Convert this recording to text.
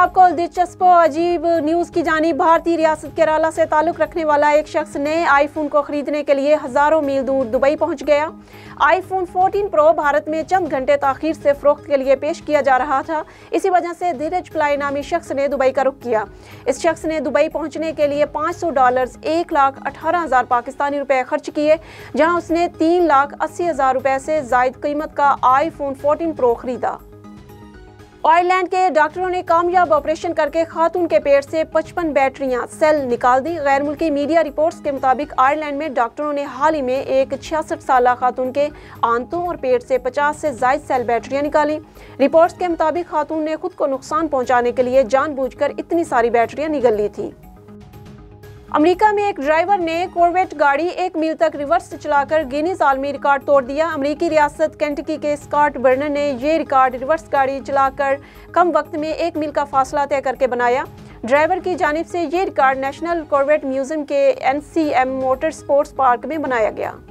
आपको दिलचस्प और अजीब न्यूज़ की जानिब। भारतीय रियासत केरला से ताल्लुक़ रखने वाला एक शख्स नए आईफोन को खरीदने के लिए हज़ारों मील दूर दुबई पहुंच गया। आईफोन 14 प्रो भारत में चंद घंटे ताख़ीर से फ़रोख्त के लिए पेश किया जा रहा था। इसी वजह से धीरज पलाई नामी शख्स ने दुबई का रुख किया। इस शख्स ने दुबई पहुंचने के लिए $500 1,18,000 पाकिस्तानी रुपए खर्च किए, जहां उसने $3,80,000 रुपए से ज़ायद कीमत का आईफोन 14 प्रो खरीदा। आयरलैंड के डॉक्टरों ने कामयाब ऑपरेशन करके खातून के पेट से 55 बैटरियां सेल निकाल दी। गैर मुल्की मीडिया रिपोर्ट्स के मुताबिक आयरलैंड में डॉक्टरों ने हाल ही में एक 66 साला खातून के आंतों और पेट से 50 से ज़ायद सेल बैटरियां निकाली। रिपोर्ट्स के मुताबिक खातून ने खुद को नुकसान पहुंचाने के लिए जानबूझकर इतनी सारी बैटरियां निगल ली थी। अमेरिका में एक ड्राइवर ने कॉर्वेट गाड़ी 1 मील तक रिवर्स चलाकर गिनीज आलमी रिकॉर्ड तोड़ दिया। अमेरिकी रियासत केंटकी के स्कॉट बर्नर ने यह रिकॉर्ड रिवर्स गाड़ी चलाकर कम वक्त में 1 मील का फासला तय करके बनाया। ड्राइवर की जानिब से यह रिकॉर्ड नेशनल कॉर्वेट म्यूजियम के NCM मोटर स्पोर्ट्स पार्क में बनाया गया।